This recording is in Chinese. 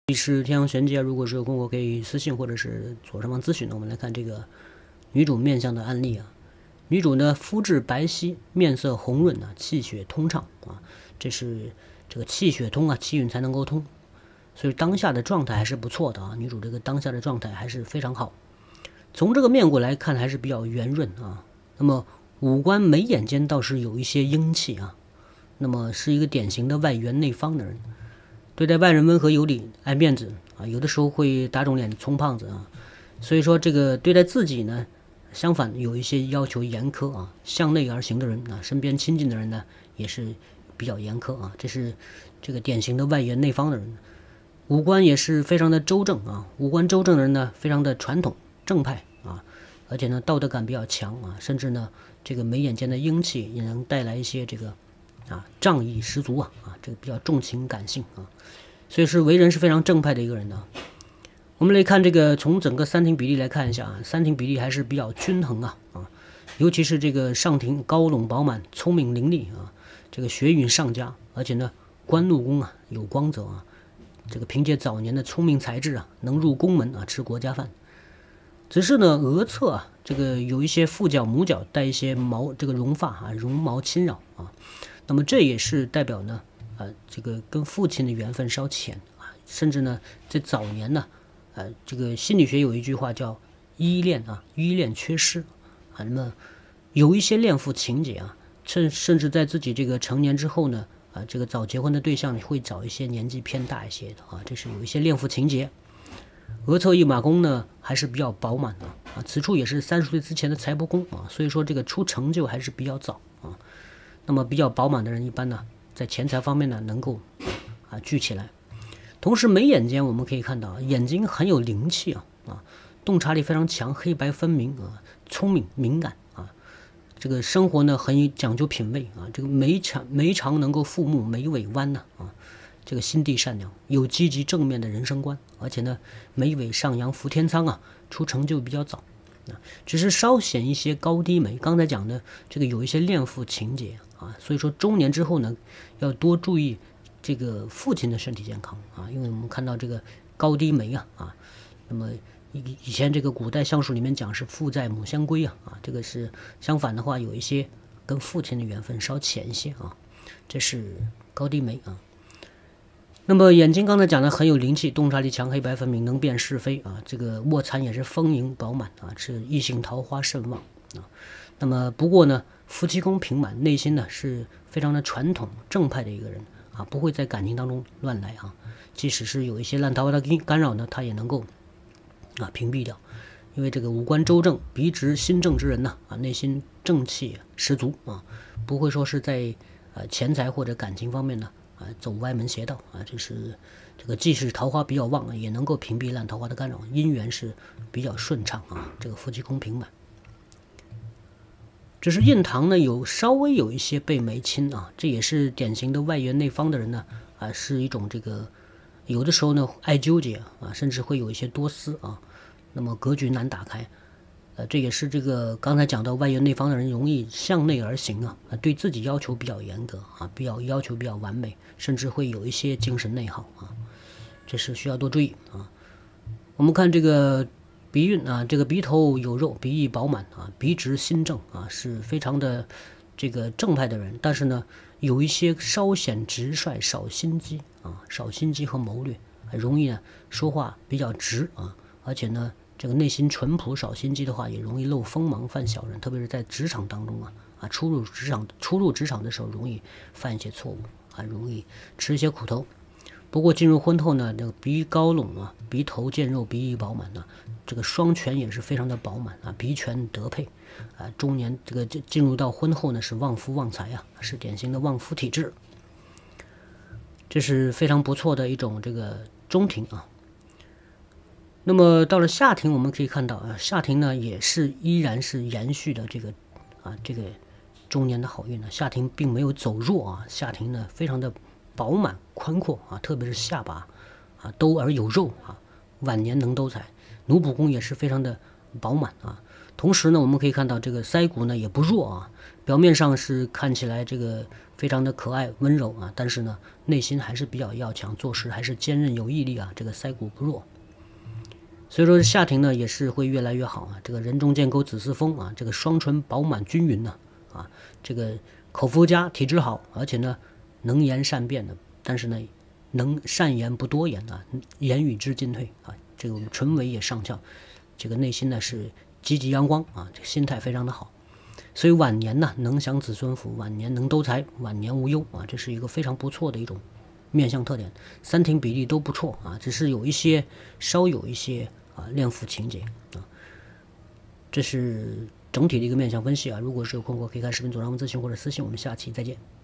这是天阳玄机啊，如果是有困惑可以私信或者是左上方咨询的。我们来看这个女主面相的案例啊。女主呢肤质白皙，面色红润啊，气血通畅啊，这是这个气血通啊，气运才能够通，所以当下的状态还是不错的啊。女主这个当下的状态还是非常好。从这个面骨来看还是比较圆润啊，那么五官眉眼间倒是有一些英气啊，那么是一个典型的外圆内方的人。对待外人温和有礼，爱面子啊，有的时候会打肿脸充胖子啊，所以说这个对待自己呢，相反有一些要求严苛啊，向内而行的人啊，身边亲近的人呢也是比较严苛啊，这是这个典型的外圆内方的人。五官也是非常的周正啊，五官周正的人呢非常的传统正派啊，而且呢道德感比较强啊，甚至呢这个眉眼间的英气也能带来一些这个仗义十足啊，这个比较重情感性啊，所以是为人是非常正派的一个人呢。我们来看这个从整个三庭比例来看一下啊，三庭比例还是比较均衡啊，尤其是这个上庭高拢饱满，聪明伶俐啊，这个学运上佳，而且呢官禄宫啊有光泽啊，这个凭借早年的聪明才智啊，能入宫门啊吃国家饭。只是呢额侧啊这个有一些腹角母角带一些毛这个绒发啊，绒毛侵扰啊，那么这也是代表呢这个跟父亲的缘分稍浅啊，甚至呢在早年呢这个心理学有一句话叫依恋缺失啊，那么有一些恋父情节啊，甚至在自己这个成年之后呢这个早结婚的对象会找一些年纪偏大一些的啊，这是有一些恋父情节。额侧一马宫呢还是比较饱满的啊，此处也是30岁之前的财帛宫啊，所以说这个出成就还是比较早啊。那么比较饱满的人一般呢在钱财方面呢能够聚起来。同时眉眼间我们可以看到眼睛很有灵气啊，洞察力非常强，黑白分明啊，聪明敏感啊，这个生活呢很讲究品味啊，这个眉长能够覆目，眉尾弯呢这个心地善良，有积极正面的人生观，而且呢眉尾上扬扶天仓啊，出成就比较早只是稍显一些高低眉。刚才讲的这个有一些恋父情节啊，所以说中年之后呢要多注意这个父亲的身体健康啊，因为我们看到这个高低眉那么以前这个古代相术里面讲是父在母相归这个是相反的话有一些跟父亲的缘分稍浅一些这是高低眉那么眼睛刚才讲的很有灵气，洞察力强，黑白分明，能辨是非这个卧蚕也是丰盈饱满是异性桃花甚旺那么不过呢夫妻宫平满，内心呢是非常的传统正派的一个人不会在感情当中乱来即使是有一些烂桃花的干扰呢，他也能够屏蔽掉，因为这个五官周正，鼻直心正之人呢内心正气十足不会说是在钱财或者感情方面呢走歪门邪道这是这个既是桃花比较旺也能够屏蔽烂桃花的干扰，姻缘是比较顺畅这个夫妻宫平满。只是印堂呢稍微有一些被眉侵这也是典型的外圆内方的人呢是一种这个有的时候呢爱纠结甚至会有一些多思那么格局难打开这也是这个刚才讲到外圆内方的人容易向内而行对自己要求比较严格要求比较完美，甚至会有一些精神内耗这是需要多注意我们看这个鼻运这个鼻头有肉，鼻翼饱满鼻直心正是非常的这个正派的人，但是呢有一些稍显直率，少心机少心机和谋略，容易呢说话比较直而且呢这个内心淳朴少心机的话也容易露锋芒犯小人，特别是在职场当中初入职场的时候容易犯一些错误容易吃一些苦头。不过进入婚后呢，这个鼻高拢鼻头见肉，鼻翼饱满这个双全也是非常的饱满鼻权得配中年这个进入到婚后呢是旺夫旺财是典型的旺夫体质，这是非常不错的一种这个中庭那么到了下庭，我们可以看到下庭呢也是依然是延续的这个这个中年的好运下庭并没有走弱下庭呢非常的饱满宽阔特别是下巴兜而有肉晚年能兜财，奴仆宫也是非常的饱满同时呢我们可以看到这个腮骨呢也不弱表面上是看起来这个非常的可爱温柔啊，但是呢，内心还是比较要强，做事还是坚韧有毅力啊，这个腮骨不弱。所以说夏庭呢也是会越来越好啊，这个人中见沟子嗣丰啊，这个双唇饱满均匀呢啊，这个口福佳，体质好，而且呢能言善辩的，但是呢能善言不多言啊，言语之进退啊，这个唇尾也上翘，这个内心呢是积极阳光啊，这个心态非常的好。所以晚年呢能享子孙福，晚年能兜财，晚年无忧啊，这是一个非常不错的一种面相特点。三庭比例都不错啊，只是稍有一些恋父情节啊。这是整体的一个面相分析啊。如果是有困惑可以看视频左上方咨询或者私信，我们下期再见。